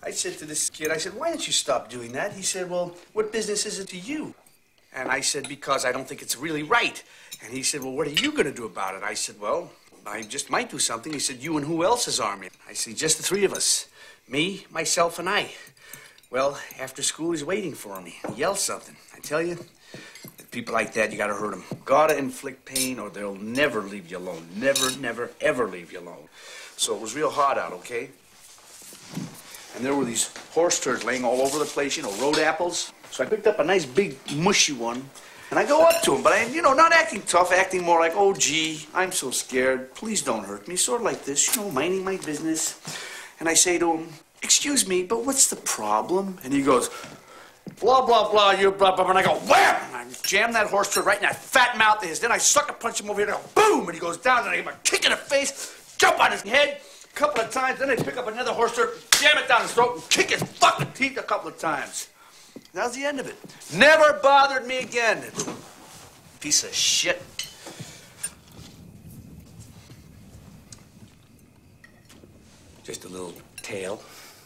I said to this kid, I said, why don't you stop doing that? He said, well, what business is it to you? And I said, because I don't think it's really right. And he said, well, what are you going to do about it? I said, well, I just might do something. He said, you and who else's army? I said, just the three of us. Me, myself, and I. Well, after school, he's waiting for me. He yelled something. I tell you, people like that, you gotta hurt them. Gotta inflict pain or they'll never leave you alone. Never, never, ever leave you alone. So it was real hot out, okay? And there were these horse turds laying all over the place, you know, road apples. So I picked up a nice big mushy one, and I go up to him, but I'm, you know, not acting tough, acting more like, oh, gee, I'm so scared. Please don't hurt me. Sort of like this, you know, minding my business. And I say to him, excuse me, but what's the problem? And he goes, blah, blah, blah, you blah, blah, blah. And I go, wham! And I jam that horse turd right in that fat mouth of his. Then I sucker punch him over here, and I go, boom! And he goes down, and I give him a kick in the face, jump on his head a couple of times. Then I pick up another horse turd, jam it down his throat, and kick his fucking teeth a couple of times. That was the end of it. Never bothered me again. Piece of shit. Just a little tale.